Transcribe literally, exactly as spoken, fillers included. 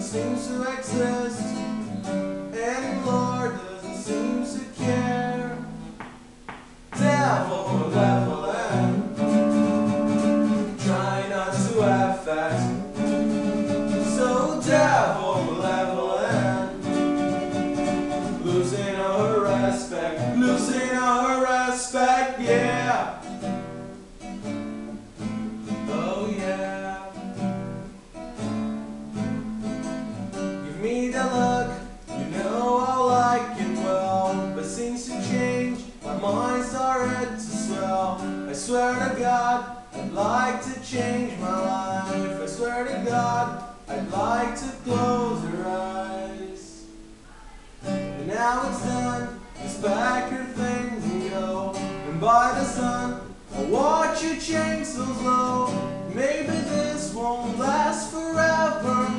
seems to exist, and the Lord doesn't seem to care. Devil malevolent, try not to affect. So devil malevolent, losing our respect, losing our respect, yeah. Oh yeah. Give me that look, you know I'll like it well, but seems to change, my mind started to swell. I swear to God, I'd like to change my life. I swear to God, I'd like to close your eyes. And now it's done, just pack your things and go. And by the sun, I'll watch you change so slow. Maybe this won't last forever.